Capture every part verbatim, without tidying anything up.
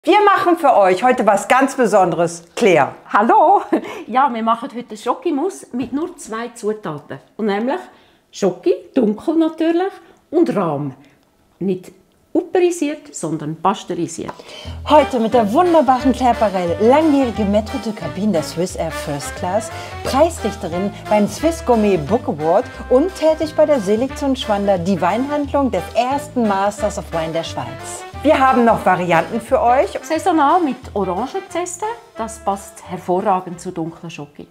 Wir machen für euch heute was ganz Besonderes. Claire. Hallo! Ja, wir machen heute Schokimus mit nur zwei Zutaten. Und nämlich Schoki, dunkel natürlich, und Rahm. Nicht uperisiert, sondern pasteurisiert. Heute mit der wunderbaren Claire Barrel, langjährige Maître de Cabine der Swissair First Class, Preisrichterin beim Swiss Gourmet Book Award und tätig bei der Selektion Schwander, die Weinhandlung des ersten Masters of Wine der Schweiz. Wir haben noch Varianten für euch. Saisonal mit Orangenzeste, das passt hervorragend zu dunklen Schoki.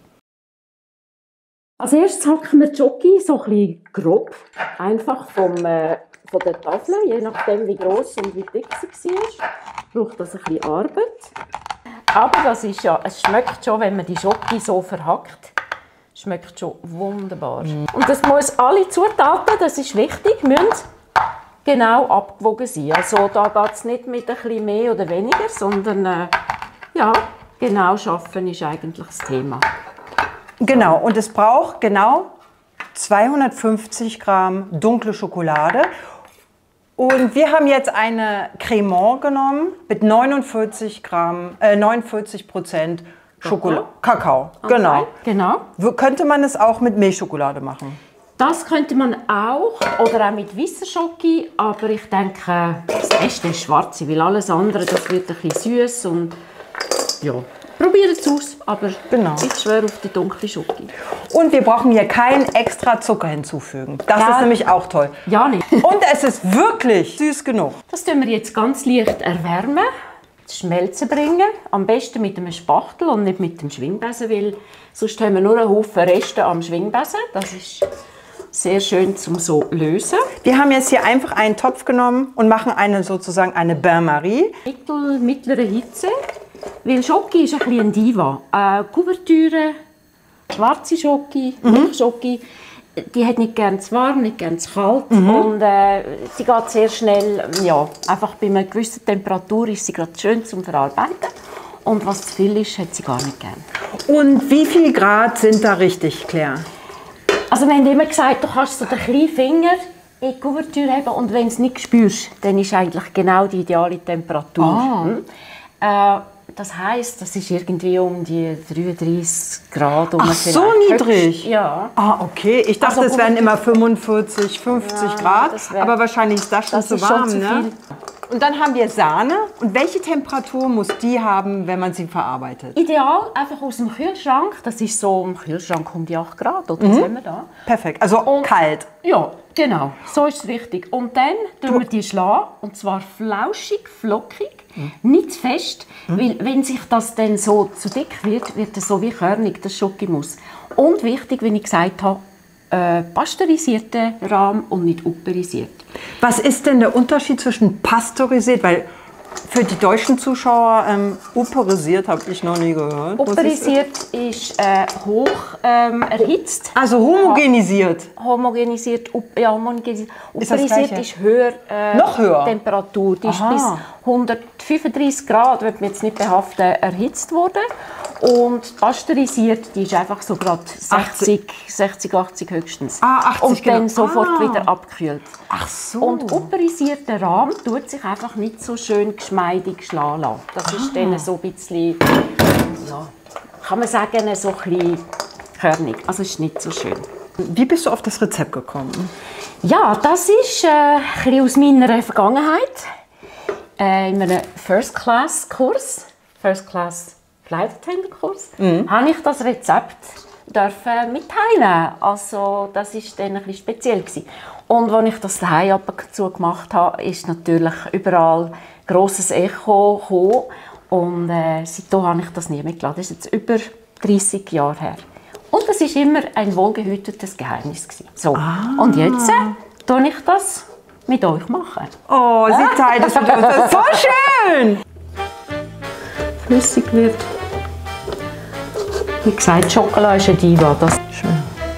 Als erstes hacken wir die Schoki so ein bisschen grob, einfach vom, äh, von der Tafel, je nachdem wie gross und wie dick sie war. Braucht das ein bisschen Arbeit. Aber das ist ja, es schmeckt schon, wenn man die Schoki so verhackt, schmeckt schon wunderbar. Mm. Und das muss alle Zutaten, das ist wichtig, müssen genau abgewogen sein. Also da geht es nicht mit ein bisschen mehr oder weniger, sondern äh, ja, genau schaffen ist eigentlich das Thema. Genau, und es braucht genau zweihundertfünfzig Gramm dunkle Schokolade. Und wir haben jetzt eine Cremant genommen mit neunundvierzig Gramm, äh, neunundvierzig Prozent Schokolade. Kakao. Okay. Genau. genau. Könnte man es auch mit Milchschokolade machen? Das könnte man auch, oder auch mit weißer Schoki, aber ich denke, das Beste ist schwarze, weil alles andere, das wird ein bisschen süß und ja, probiert es aus, aber genau. Ich schwöre auf die dunkle Schoki. Und wir brauchen hier keinen extra Zucker hinzufügen. Das ja, ist nämlich auch toll. Ja, nicht. Und es ist wirklich süß genug. Das tun wir jetzt ganz leicht erwärmen, schmelzen bringen, am besten mit einem Spachtel und nicht mit dem Schwingbesen, weil sonst haben wir nur einen Haufen Reste am Schwingbesen. Das ist sehr schön zum so lösen. Wir haben jetzt hier einfach einen Topf genommen und machen eine, sozusagen eine Bain-Marie. Mittel, mittlere Hitze, weil Schoki ist ein bisschen ein Diva. Äh, Kuvertüre, schwarze Schoki, mhm. Milchschoki, die hat nicht gern zu warm, nicht gern zu kalt mhm. und äh, sie geht sehr schnell, ja, einfach bei einer gewissen Temperatur ist sie gerade schön zum Verarbeiten. Und was zu viel ist, hat sie gar nicht gern. Und wie viel Grad sind da richtig, Claire? Also wir haben immer gesagt, du kannst so den kleinen Finger in die Kuvertüre haben und wenn du es nicht spürst, dann ist eigentlich genau die ideale Temperatur. Ah. Hm? Äh, das heisst, das ist irgendwie um die dreiunddreißig Grad. Ach, so niedrig? Ja. Ah, okay. Ich dachte, also, es wären immer fünfundvierzig, fünfzig ja, Grad, wär, aber wahrscheinlich ist das schon das zu ist warm. Schon zu ne? viel. Und dann haben wir Sahne. Und welche Temperatur muss die haben, wenn man sie verarbeitet? Ideal einfach aus dem Kühlschrank. Das ist so im Kühlschrank um die acht Grad. Oder mhm. was haben wir da? Perfekt, also und, kalt. Ja, genau. So ist es richtig. Und dann tun wir die schlagen. Und zwar flauschig, flockig, mhm. nicht zu fest. Mhm. Weil wenn sich das dann so zu dick wird, wird es so wie körnig, das Schokimus. Und wichtig, wie ich gesagt habe, äh, pasteurisierter Rahm und nicht uperisiert. Was ist denn der Unterschied zwischen pasteurisiert, weil für die deutschen Zuschauer ähm, uperisiert habe ich noch nie gehört. Uperisiert ist äh, hoch ähm, erhitzt. Also homogenisiert. Homogenisiert, ja, homogenisiert. Uperisiert ist, ist höher. Äh, noch höher? Temperatur. Die Aha. ist bis hundertfünfunddreißig Grad, wird man jetzt nicht behaften, erhitzt worden. Und pasteurisiert, die ist einfach so gerade sechzig, sechzig, achtzig höchstens. Ah, achtzig, und dann genau. sofort ah. wieder abgekühlt. Ach so. Und uperisierter Rahm tut sich einfach nicht so schön geschmeidig schlagen lassen. Das ah. ist dann so ein bisschen, ja, kann man sagen, so ein bisschen körnig. Also ist nicht so schön. Wie bist du auf das Rezept gekommen? Ja, das ist äh, ein bisschen aus meiner Vergangenheit. Äh, in einem First-Class-Kurs, First-Class Flight Attendant Kurs, mhm. habe ich das Rezept dürfen mitteilen. Also das war dann ein bisschen speziell gewesen. Und als ich das daheim ab und zu gemacht habe, ist natürlich überall grosses Echo gekommen. Und äh, seitdem habe ich das nie mitgelassen. Das ist jetzt über dreissig Jahre her. Und das war immer ein wohlgehütetes Geheimnis gewesen. So. Ah. Und jetzt äh, tue ich das mit euch machen. Oh, sie teilt es mit uns. Das ist so schön! Flüssig wird. Wie gesagt, Schokolade ist eine Diva. Das ist schön.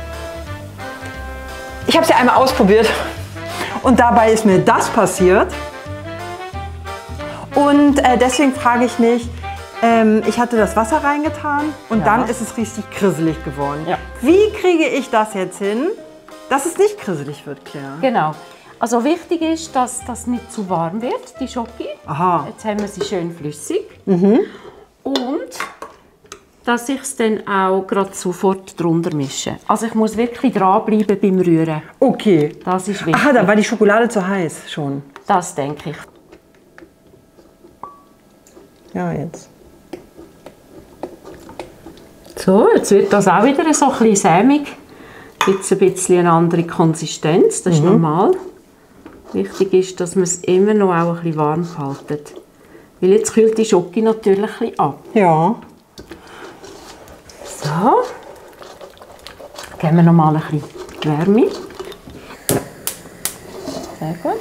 Ich habe sie einmal ausprobiert und dabei ist mir das passiert. Und äh, deswegen frage ich mich, ähm, ich hatte das Wasser reingetan und ja. dann ist es richtig krisselig geworden. Ja. Wie kriege ich das jetzt hin, dass es nicht krisselig wird, Claire? Genau. Also wichtig ist, dass das nicht zu warm wird, die Schoki. Aha. Jetzt haben wir sie schön flüssig. Mhm. Und dass ich es dann auch gerade sofort drunter mische. Also ich muss wirklich dranbleiben beim Rühren. Okay. Das ist wichtig. Aha, da war die Schokolade zu heiß schon. Das denke ich. Ja, jetzt. So, jetzt wird das auch wieder so ein bisschen sämig. Jetzt ein bisschen eine andere Konsistenz, das ist mhm. normal. Wichtig ist, dass man es immer noch auch ein bisschen warm haltet. Weil jetzt kühlt die Schoki natürlich ein bisschen ab. Ja. So. Geben wir noch mal ein bisschen Wärme. Sehr gut.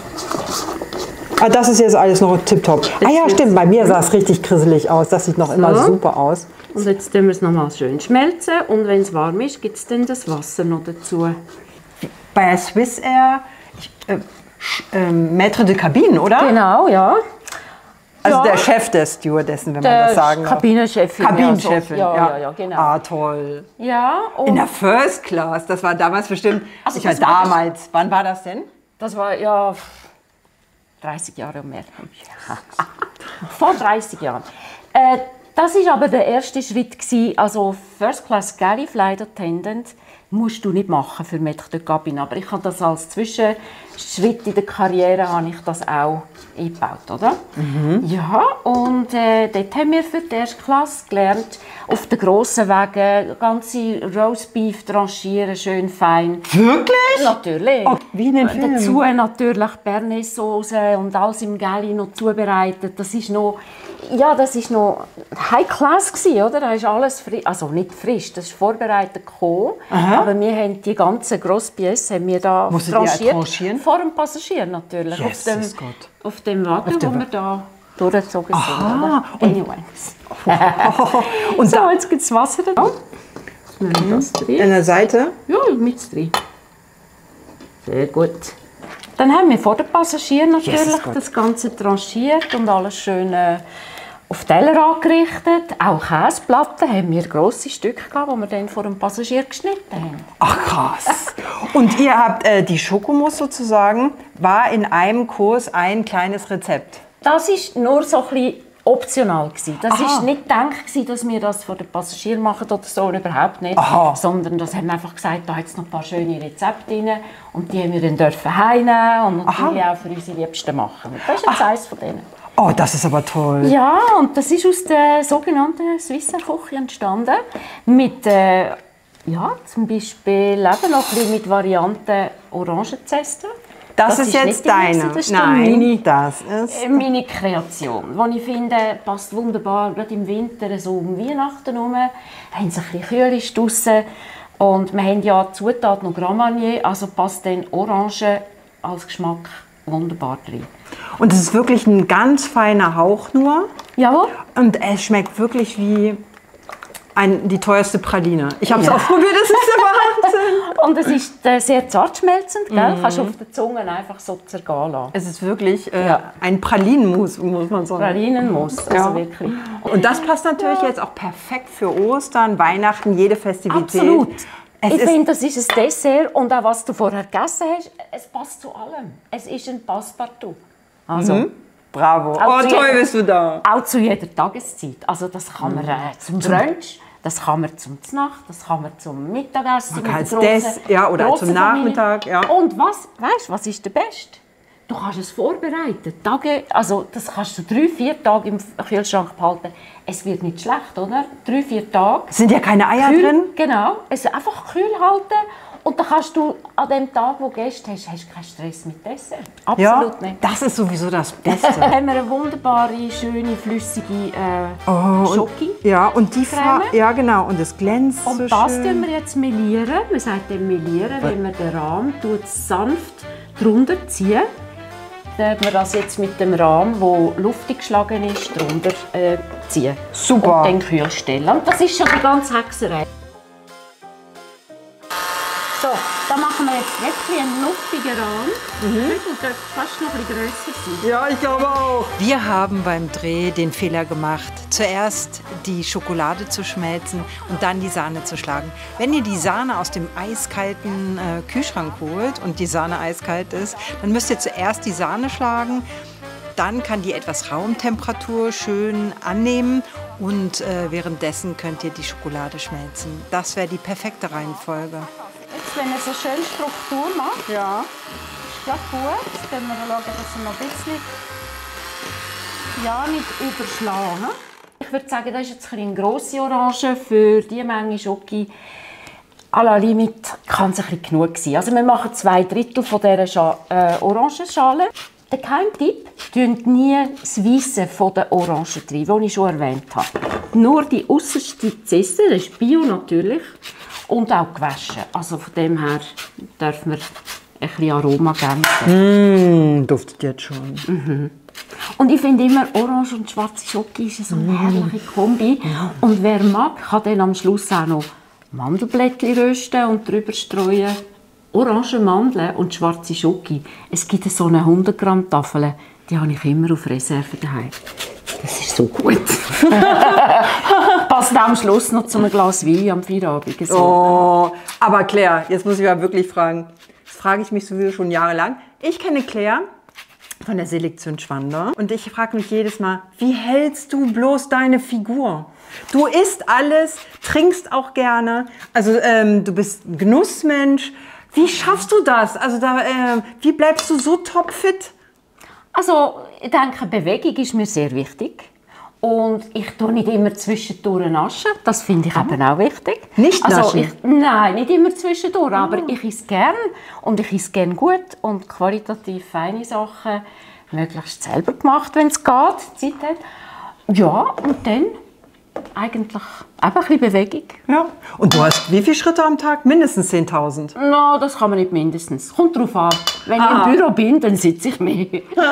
Ah, das ist jetzt alles noch tipptopp. Ah ja, stimmt, bei mir sah es richtig krisselig aus. Das sieht noch so. immer super aus. Und jetzt tun wir es noch mal schön schmelzen. Und wenn es warm ist, gibt es dann das Wasser noch dazu. Bei der Swissair, ich, äh, äh, Maître de Cabine, oder? Genau, ja. Also ja. der Chef der Stewardessen, wenn der man das sagen darf. Kabinenchefin. Kabinenchefin, ja, so. ja. ja, ja, genau. Ah, toll. Ja, und in der First Class, das war damals bestimmt, also ich war damals, das, wann war das denn? Das war ja dreißig Jahre und mehr. Vor dreißig Jahren. Äh, das war aber der erste Schritt gewesen. Also First Class Galley Flight Attendant musst du nicht machen für Maître de Cabine, aber ich habe das als Zwischenschritt in der Karriere habe ich das auch eingebaut, oder? Mhm. Ja, und äh, dort haben wir für die erste Klasse gelernt, auf den grossen Wegen ganze Roastbeef tranchieren, schön fein. Wirklich? Natürlich. Oh, wie in den Filmen. Dazu natürlich Bernaise-Sauce und alles im Galley noch zubereitet. Das ist noch, ja, das ist noch High Class gewesen, oder? Da ist alles frisch, also nicht frisch, das ist vorbereitet gekommen. Aber wir haben die ganzen Grosspièces haben wir da tranchiert. Vor dem Passagier natürlich. Yes, auf dem, Gott. Auf dem Wagen, auf wo wir da durchgezogen Aha. sind. Anyways. Und so, jetzt gibt es Wasser da. Mhm. Das drin. An der Seite? Ja, mit drin. Sehr gut. Dann haben wir vor dem Passagier natürlich yes, das Ganze tranchiert und alles schön äh, auf Teller angerichtet. Auch Käseplatten haben wir grosse Stücke gehabt, die wir dann vor dem Passagier geschnitten haben. Ach krass. Und ihr habt äh, die Schokomousse sozusagen, war in einem Kurs ein kleines Rezept? Das war nur so ein bisschen optional. Das war nicht gedacht, dass wir das vor dem Passagier machen oder so, überhaupt nicht. Aha. Sondern das haben wir einfach gesagt, da hat es noch ein paar schöne Rezepte drin und die haben wir dann dürfen heimnehmen und natürlich Aha. auch für unsere Liebsten machen. Das ist jetzt Ach. eines von denen. Oh, das ist aber toll. Ja, und das ist aus der sogenannten Swissair-Küche entstanden. Mit, äh, ja, zum Beispiel eben noch ein bisschen mit Varianten Orangenzeste. Das, das ist, ist jetzt deine? Das ist Nein, meine, das ist... meine Kreation, die ich finde, passt wunderbar, gerade im Winter, so um Weihnachten herum. Haben sie ein bisschen kühl ist draussen. Und wir haben ja die Zutat noch Grand Marnier, also passt dann Orange als Geschmack wunderbar drin. Und es ist wirklich ein ganz feiner Hauch nur. Jawohl. Und es schmeckt wirklich wie ein, die teuerste Praline. Ich habe es ja. auch probiert, das ist der Wahnsinn. Und es ist äh, sehr zart schmelzend, gell? Mm. Kannst du auf der Zunge einfach so zergehen lassen. Es ist wirklich äh, ja. ein Pralinenmus, muss man sagen. Pralinenmus, also ja. wirklich. Und das passt natürlich ja. jetzt auch perfekt für Ostern, Weihnachten, jede Festivität. Absolut. Es ich finde, das ist ein Dessert und auch was du vorher gegessen hast, es passt zu allem. Es ist ein Passepartout. Also, mhm. Bravo. Oh, toll jeder, bist du da. Auch zu jeder Tageszeit. Also das kann man äh, zum Brunch, das kann man zum Znacht, das kann man zum Mittagessen. Man als Dess, ja, oder zum Nachmittag. Ja. Und was, weißt, was ist der Beste? Du kannst es vorbereiten. Tage, also das kannst du drei, vier Tage im Kühlschrank behalten. Es wird nicht schlecht, oder? Drei, vier Tage. Sind ja keine Eier kühl, drin? Genau. Es einfach kühl halten. Und dann kannst du an dem Tag, wo du Gäste hast, hast du keinen Stress mit Dessert. Absolut ja, nicht. Das ist sowieso das Beste. Dann haben wir eine wunderbare, schöne, flüssige äh, oh, Schoki. Ja, und die Creme. Ja, genau. Und es glänzt und so das schön. tun wir jetzt melieren. Man sagt dann melieren, wenn man den Rahmen tut, sanft drunter ziehen. Dann wir das jetzt mit dem Rahmen, der luftig geschlagen ist, drunter äh, ziehen. Super. Und dann kühl stellen. Und das ist schon die ganze Hexerei. So, dann machen wir jetzt Wirklich ein luftiger Rahmen. Mhm. Und dürfte fast noch ein bisschen grösser sein. Ja, ich glaube auch. Wir haben beim Dreh den Fehler gemacht, zuerst die Schokolade zu schmelzen und dann die Sahne zu schlagen. Wenn ihr die Sahne aus dem eiskalten äh, Kühlschrank holt und die Sahne eiskalt ist, dann müsst ihr zuerst die Sahne schlagen. Dann kann die etwas Raumtemperatur schön annehmen und äh, währenddessen könnt ihr die Schokolade schmelzen. Das wäre die perfekte Reihenfolge. Jetzt, wenn er so schön Struktur macht, Ja. ist das gut. Jetzt können wir schauen, dass er noch ein bisschen ja, nicht überschlagen. Ich würde sagen, das ist jetzt eine grosse Orange für diese Menge Schoki. À la limite kann es ein bisschen genug sein. Also wir machen zwei Drittel von dieser Scha äh, Orangenschale. Der Geheimtipp: tun nie das Weisse von der Orangen rein, das ich schon erwähnt habe. Nur die äußerste Zeste, das ist Bio natürlich, und auch gewaschen. Also von dem her dürfen wir ein bisschen Aroma geben. Mm, duftet jetzt schon. Mhm. Und ich finde immer, Orange und schwarze Schoki ist so eine herrliche Kombi. Ja. Und wer mag, kann dann am Schluss auch noch Mandelblättchen rösten und drüber streuen. Orange Mandeln und schwarze Schoki. Es gibt so eine hundert Gramm Tafel, die habe ich immer auf Reserve daheim. Das ist so gut. Passt am Schluss noch zu einem Glas Wein am Feierabend. So. Oh, aber Claire, jetzt muss ich mal wirklich fragen. Das frage ich mich sowieso schon jahrelang. Ich kenne Claire von der Selektion Schwander und ich frage mich jedes Mal, wie hältst du bloß deine Figur? Du isst alles, trinkst auch gerne, also ähm, du bist ein Genussmensch. Wie schaffst du das? Also da, äh, wie bleibst du so topfit? Also ich denke, Bewegung ist mir sehr wichtig. Und ich tue nicht immer zwischendurch naschen. Das finde ich mhm. eben auch wichtig. Nicht also naschen? Ich, nein, nicht immer zwischendurch. Ah. Aber ich esse gern und ich esse gern gut und qualitativ feine Sachen. Möglichst selber gemacht, wenn es geht, Zeit hat. Ja, und dann eigentlich einfach ein bisschen Bewegung. Ja. Und du hast wie viele Schritte am Tag? Mindestens zehntausend? No, das kann man nicht mindestens. Kommt drauf an. Wenn ah. ich im Büro bin, dann sitze ich mehr.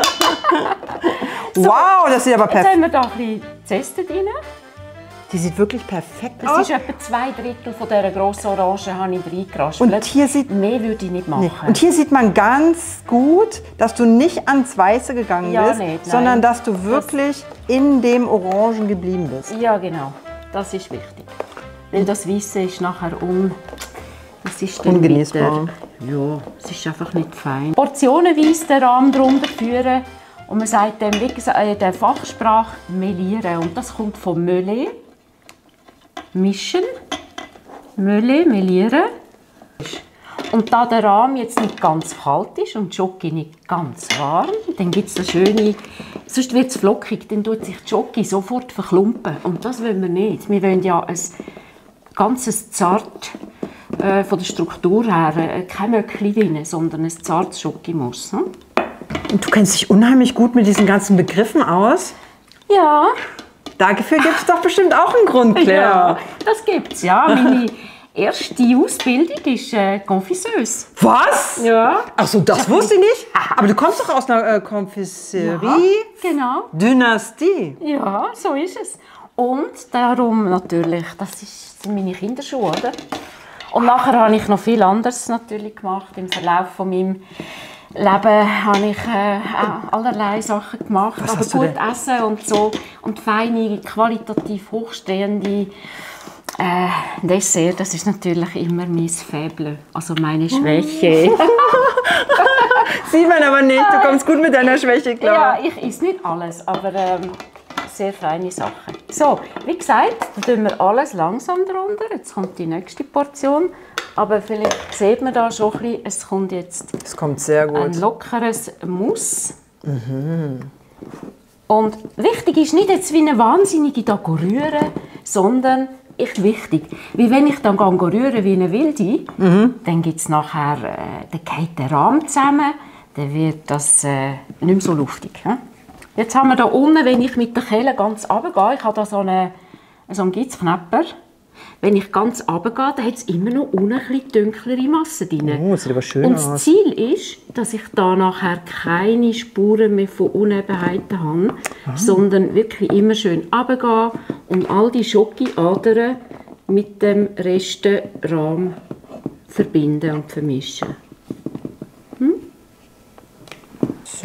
So, wow, das sieht aber perfekt aus. Jetzt haben wir da ein bisschen Zeste drin. Die sieht wirklich perfekt das aus. Das ist etwa zwei Drittel von dieser grossen Orange habe ich reingeraspelt. Und hier sieht, mehr würde ich nicht machen. Nee. Und hier sieht man ganz gut, dass du nicht ans Weiße gegangen ja, bist, nicht, sondern dass du wirklich das in dem Orangen geblieben bist. Ja, genau. Das ist wichtig. Weil das Weiße ist nachher un... Das ist dann ungenießbar. Wieder, ja, es ist einfach nicht fein. Portionenweise den Rahmen drunter führen. Und man sagt dem, wie gesagt, in der Fachsprache melieren. Und das kommt von Meler. Mischen, Meler, melieren. Und da der Rahmen jetzt nicht ganz kalt ist und die Schoki nicht ganz warm, dann gibt es das schöne, sonst wird es flockig, dann tut sich die Schoki sofort verklumpen. Und das wollen wir nicht. Wir wollen ja ein ganzes zart, äh, von der Struktur her, äh, kein Möckchen drin, sondern ein zartes Schokimus. Hm? Und du kennst dich unheimlich gut mit diesen ganzen Begriffen aus. Ja. Dafür gibt es doch bestimmt auch einen Grund, Claire. Ja, das gibt es, ja. Meine erste Ausbildung ist äh, Konfiseuse. Was? Ja. Ach so, das wusste ich nicht. Aber du kommst doch aus einer äh, Konfiserie. Ja, genau. Dynastie. Ja, so ist es. Und darum natürlich, das ist meine Kinderschuhe, oder? Und nachher habe ich noch viel anderes natürlich gemacht im Verlauf von meinem Leben habe ich äh, allerlei Sachen gemacht, was aber gut essen und so und feine, qualitativ hochstehende äh, Dessert, das ist natürlich immer mein Faible, also meine Schwäche. Sieht man aber nicht, du kommst gut mit deiner Schwäche klar. Ja, ich esse nicht alles, aber ähm, sehr feine Sachen. So, wie gesagt, dann tun wir alles langsam drunter. Jetzt kommt die nächste Portion. Aber vielleicht sieht man da schon ein bisschen, es kommt jetzt es kommt sehr gut. Ein lockeres Mousse. Mhm. Und wichtig ist nicht jetzt wie eine Wahnsinnige da rühren, sondern echt wichtig. Wie wenn ich dann rühren wie eine Wilde, mhm. dann gibt es nachher, äh, dann geht der Rahmen zusammen, dann wird das äh, nicht mehr so luftig. He? Jetzt haben wir da unten, wenn ich mit der Kehle ganz runtergehe, ich habe da so einen, so einen Gitzknapper. Wenn ich ganz runtergehe, dann hat es immer noch unten ein bisschen dunklere Masse drin. Oh, sieht aber schön Und aus. das Ziel ist, dass ich da nachher keine Spuren mehr von Unebenheiten habe, ah. sondern wirklich immer schön runtergehen und all die Schoki-Adern mit dem Restenrahmen verbinden und vermischen.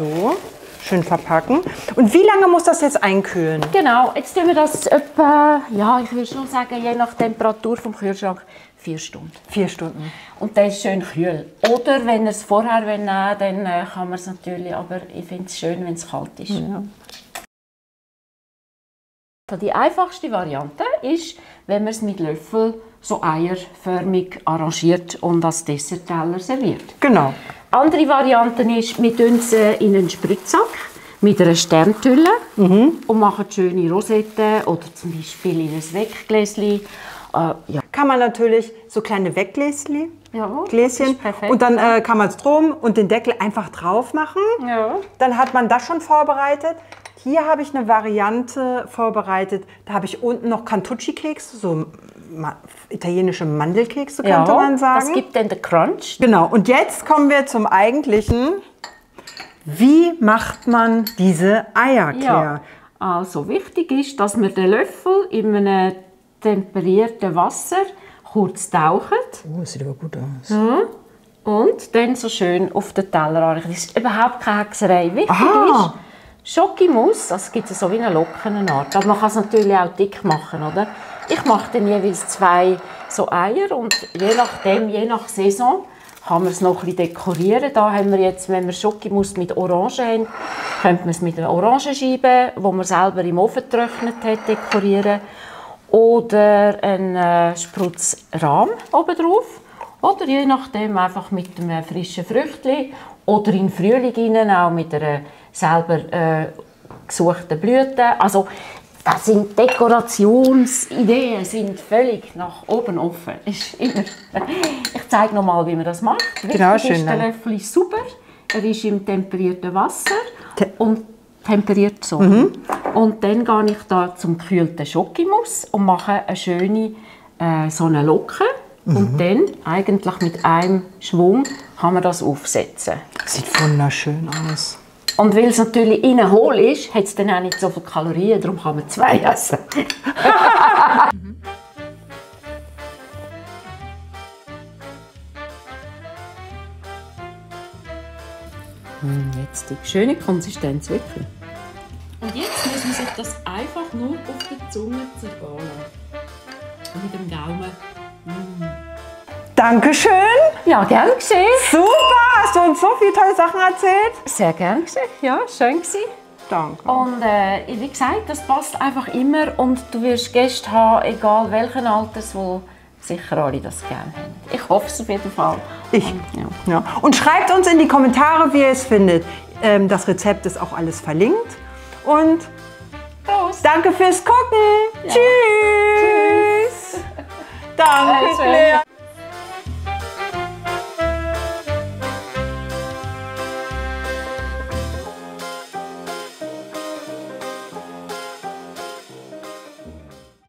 So, schön verpacken. Und wie lange muss das jetzt einkühlen? Genau, jetzt tun wir das etwa, ja, ich würde schon sagen, je nach Temperatur vom Kühlschrank, vier Stunden. Vier Stunden. Und der ist schön kühl. Oder wenn ihr es vorher nehmen wollt, dann äh, kann man es natürlich, aber ich finde es schön, wenn es kalt ist. Ja. Die einfachste Variante ist, wenn man es mit Löffel so eierförmig arrangiert und als Dessertteller serviert. Genau. Andere Variante ist, wir tun es in einen Spritzsack mit einer Sterntülle mhm. und machen schöne Rosetten oder zum Beispiel in ein Weggläschen. Äh, ja. Kann man natürlich so kleine Weggläschen, ja, Gläschen, und dann äh, kann man es drum und den Deckel einfach drauf machen. Ja. Dann hat man das schon vorbereitet. Hier habe ich eine Variante vorbereitet. Da habe ich unten noch Cantucci-Kekse, so ma italienische Mandelkekse, könnte ja, man sagen. Das gibt dann den Crunch. Genau, und jetzt kommen wir zum Eigentlichen. Wie macht man diese Eierclair? Ja, also wichtig ist, dass man den Löffel in einem temperierten Wasser kurz taucht. Oh, das sieht aber gut aus. Ja. Und dann so schön auf den Teller anrichten. Das ist überhaupt keine Hexerei. Wichtig Aha. ist, Schokimus, das gibt es so wie eine Lockenart. Aber man kann es natürlich auch dick machen, oder? Ich mache dann jeweils zwei so Eier und je nachdem, je nach Saison, kann man es noch ein bisschen dekorieren. Da haben wir jetzt, wenn wir Schokimus mit Orange haben, könnte man es mit einer Orangenscheibe, die man selber im Ofen getrocknet hat, dekorieren. Oder einen äh, Sprutz Rahm oben drauf. Oder je nachdem einfach mit einem frischen Früchtchen. Oder im Frühling innen auch mit einer selber äh, gesuchten Blüte. Also, das sind Dekorationsideen, sind völlig nach oben offen. Ist immer. Ich zeige noch mal, wie man das macht. Genau, Wichtig schön. Ist, der Löffel ist super. Er ist im temperierten Wasser und temperiert so. Mhm. Und dann gehe ich da zum gekühlten Schokimus und mache eine schöne äh, so eine Locke. Mhm. Und dann eigentlich mit einem Schwung kann man das aufsetzen. Sieht wunderschön aus. Und weil es natürlich innen hohl ist, hat es dann auch nicht so viele Kalorien, darum kann man zwei essen. Jetzt die schöne Konsistenz wirklich. Und jetzt muss man sich das einfach nur auf der Zunge zergehen lassen. Und mit dem Gaumen. Mm. Dankeschön. Ja, gern geschehen. Super, hast du uns so viele tolle Sachen erzählt. Sehr gern geschehen, ja, schön gewesen. Danke. Und äh, wie gesagt, das passt einfach immer und du wirst Gäste haben, egal welchen Alters, wo sicher alle das gerne haben. Ich hoffe es auf jeden Fall. Ich. Und, ja. Ja. Und schreibt uns in die Kommentare, wie ihr es findet. Ähm, das Rezept ist auch alles verlinkt. Und Prost. Danke fürs Gucken. Ja. Tschüss. Danke, Äh, Claire.